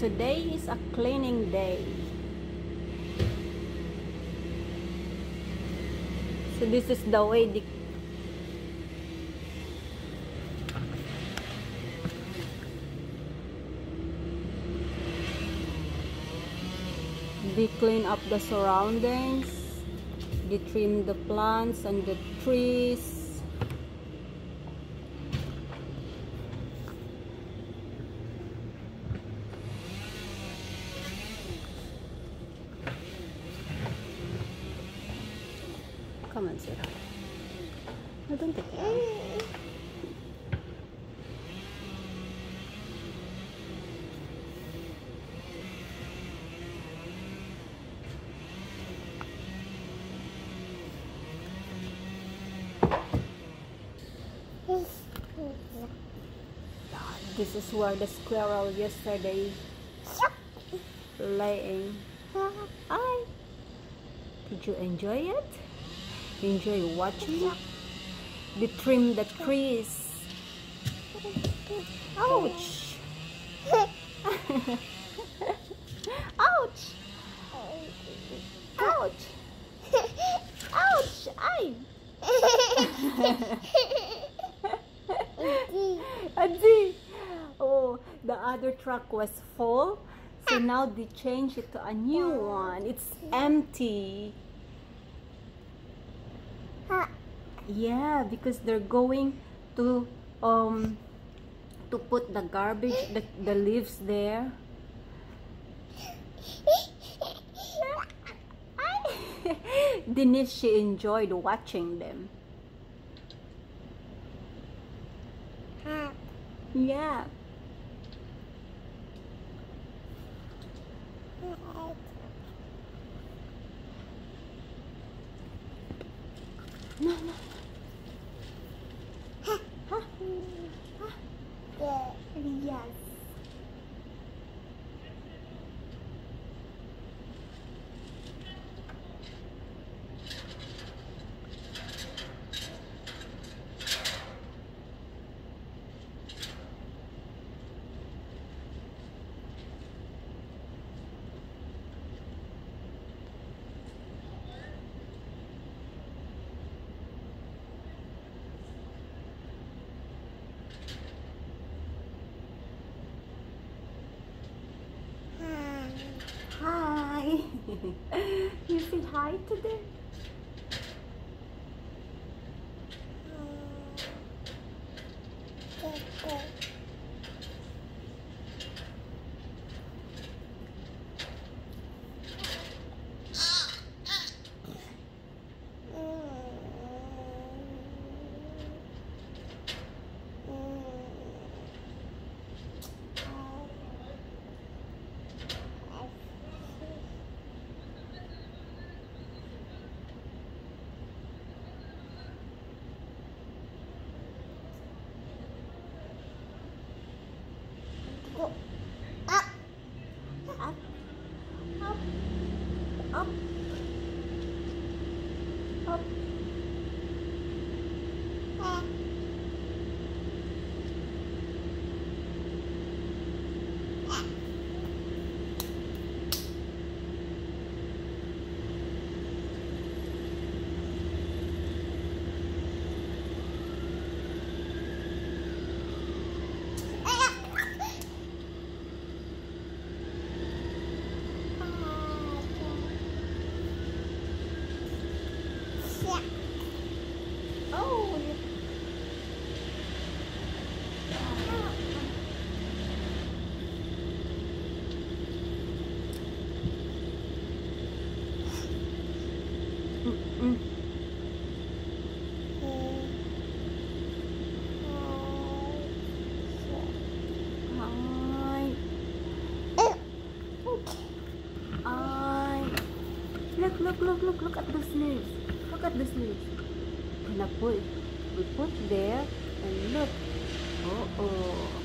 today is a cleaning day. So this is the way they clean up the surroundings. They trim the plants and the trees. Come on, sit down. I don't take it. This is where the squirrel yesterday laying. Hi. Did you enjoy it? Enjoy watching it? They trim the trees. Ouch! Ouch! Ouch! Ouch! Ay! Adi! Oh, the other truck was full, so now they changed it to a new one. It's empty. Yeah, because they're going to put the garbage, the leaves there. Denise, she enjoyed watching them. Yeah. No, no. Yes. Hi. You say hi to them? Go up, up, up, up, up. Oh, look at those leaves. Look at those leaves. We put there and look. Oh.